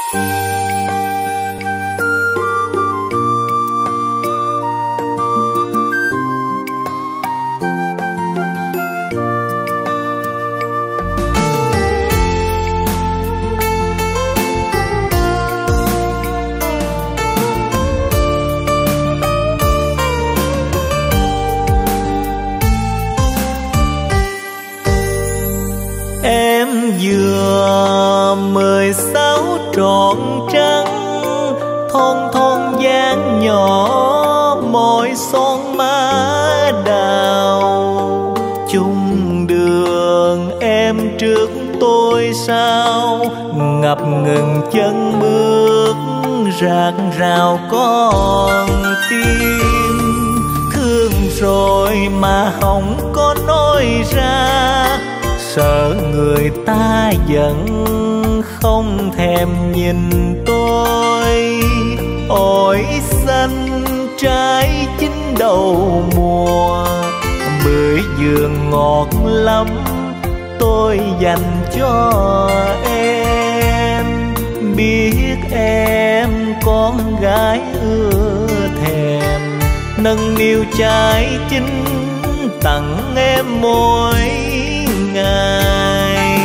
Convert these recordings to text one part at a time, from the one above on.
Vừa 16 trọn trắng, thon thon dáng nhỏ môi son má đào. Chung đường em trước tôi sao, ngập ngừng chân bước rạc rào con tim. Thương rồi mà không có nói ra, sợ người ta giận không thèm nhìn tôi. Ổi xanh trái chín đầu mùa, bưởi vườn ngọt lắm tôi dành cho em. Biết em con gái ưa thèm, nâng niu trái chín tặng em mỗi ngày.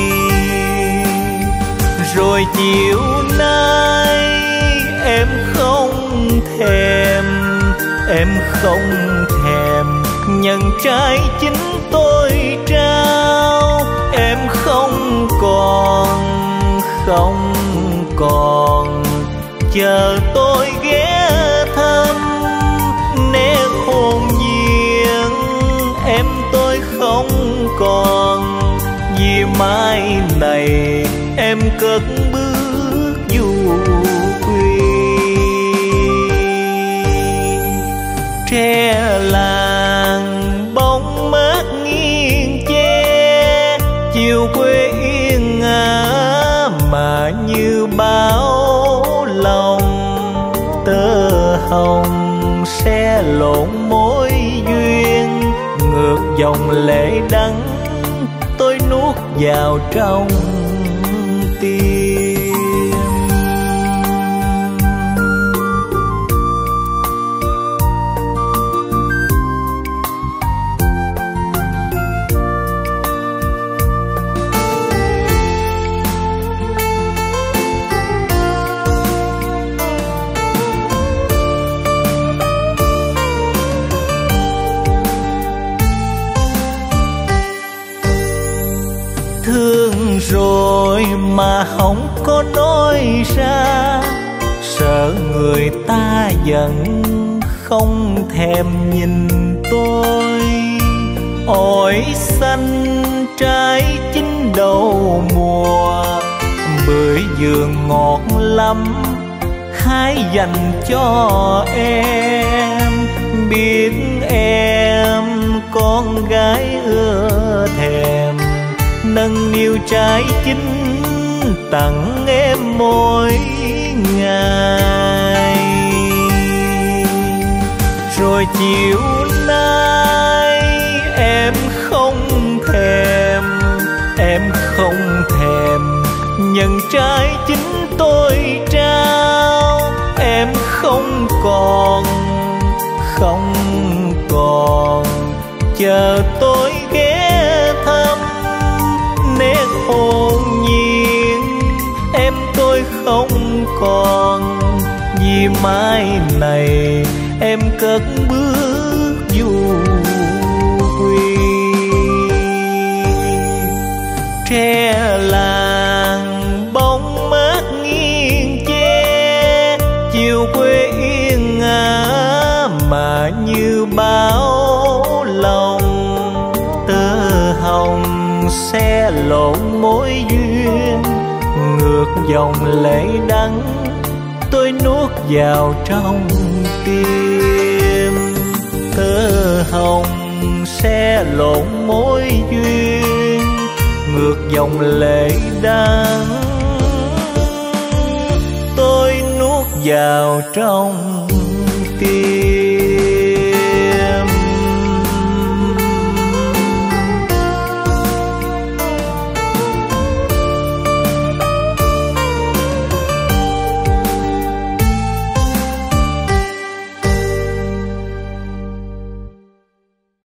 Rồi chiều nay em không thèm, em không thèm nhận trái chín tôi trao. Em không còn chờ tôi ghé thăm. Nét hồn nhiên em tôi không còn, vì mai này em cất bước du quy. Tre làng bóng mát nghiêng che, chiều quê yên ngả mà như bão lòng. Tơ hồng sẽ lộn mối duyên, ngược dòng lệ đắng tôi nuốt vào trong tim. Thương rồi mà không có nói ra, sợ người ta giận không thèm nhìn tôi. Ổi xanh trái chín đầu mùa, bưởi vườn ngọt lắm hái dành cho em. Biết em con gái ưa thèm, nâng niu trái chín tặng em mỗi ngày. Rồi chiều nay em không thèm nhận trái chín tôi trao. Em không còn chờ tôi ghé thăm. Nét hồn nhiên em tôi không còn, vì mai này em cất bước du quy. Tre làng bóng mát nghiêng che, chiều quê yên ngả mà như bão lòng. Tơ hồng sẽ lộn mối duyên, ngược dòng lệ đắng tôi nuốt vào trong tim. Tơ hồng sẽ lộn mối duyên, ngược dòng lệ đắng tôi nuốt vào trong tim.